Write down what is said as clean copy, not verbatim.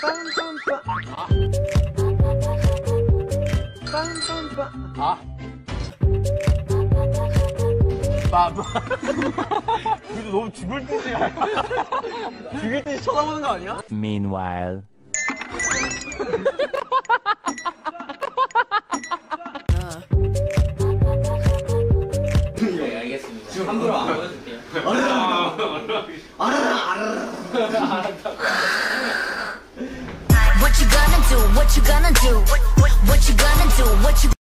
아. 빠빠. 그래도 너무 죽을 듯이 죽을 듯이 쳐다보는 거 아니야? Meanwhile. 네, 알겠습니다. 지금 함부로 안 보여줄게요. What you gonna do? What you gonna do? What you gonna do? What you